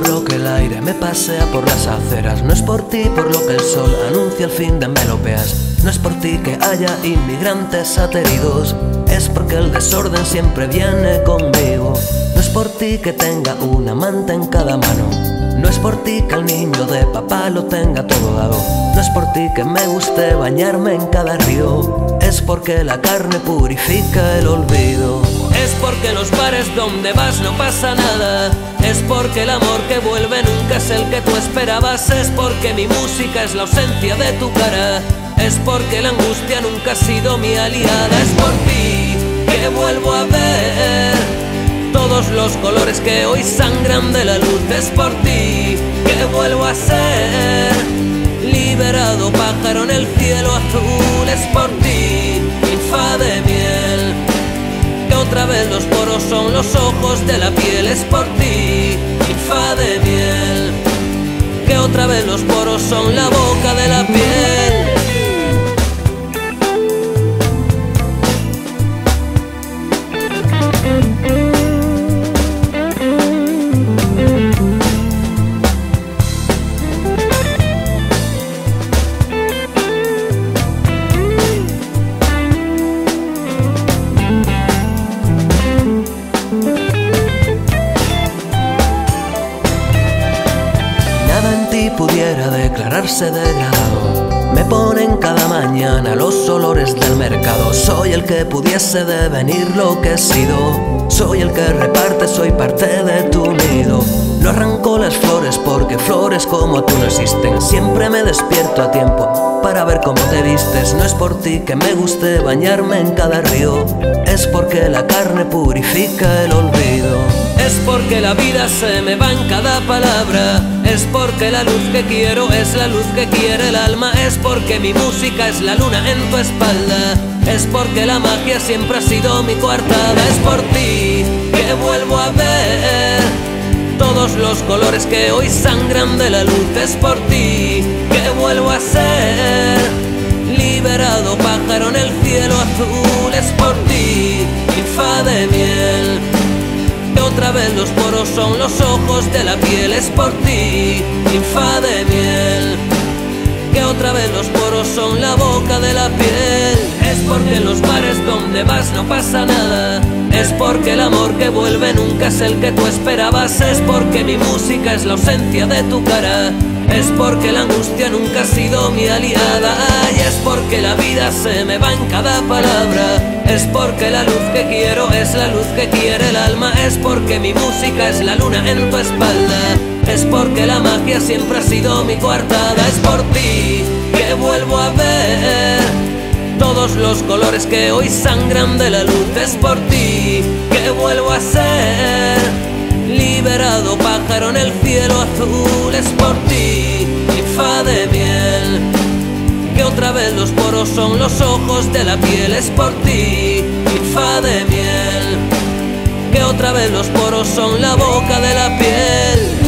por lo que el aire me pasea por las aceras. No es por ti por lo que el sol anuncia el fin de melopeas. No es por ti que haya inmigrantes ateridos, es porque el desorden siempre viene conmigo. No es por ti que tenga una manta en cada mano, no es por ti que el niño de papá lo tenga todo dado. No es por ti que me guste bañarme en cada río, es porque la carne purifica el olvido. Es porque en los bares donde vas no pasa nada, es porque el amor que vuelve nunca es el que tú esperabas. Es porque mi música es la ausencia de tu cara, es porque la angustia nunca ha sido mi aliada. Es por ti que vuelvo a ver todos los colores que hoy sangran de la luz. Es por ti que vuelvo a ser liberado, pájaro en el cielo azul. Es por ti, ninfa de miel, que otra vez los poros son los ojos de la piel. Es por ti, ninfa de miel, que otra vez los poros son la boca de la piel. Pudiera declararse degradado, me ponen cada mañana los olores del mercado. Soy el que pudiese devenir lo que he sido, soy el que reparte, soy parte de tu nido. No arranco las flores porque flores como tú no existen. Siempre me despierto a tiempo para ver cómo te vistes. No es por ti que me guste bañarme en cada río, es porque la carne purifica el olvido. Es porque la vida se me va en cada palabra, es porque la luz que quiero es la luz que quiere el alma. Es porque mi música es la luna en tu espalda, es porque la magia siempre ha sido mi coartada. Es por ti que vuelvo a ver todos los colores que hoy sangran de la luz. Es por ti que vuelvo a ser liberado, pájaro en el cielo azul. Es por ti, ninfa de miel, que otra vez los poros son los ojos de la piel. Es por ti, ninfa de miel, que otra vez los poros son la boca de la piel. Es porque en los bares donde vas no pasa nada, es porque el amor que vuelve nunca es el que tú esperabas. Es porque mi música es la ausencia de tu cara, es porque la angustia nunca ha sido mi aliada. Y es porque la vida se me va en cada palabra, es porque la luz que quiero es la luz que quiere el alma. Es porque mi música es la luna en tu espalda, es porque la magia siempre ha sido mi coartada. Es por ti que vuelvo a ver todos los colores que hoy sangran de la luz. Es por ti que vuelvo a ser liberado, pájaro en el cielo azul. Es por ti, ninfa de miel, que otra vez los poros son los ojos de la piel. Es por ti, ninfa de miel, que otra vez los poros son la boca de la piel.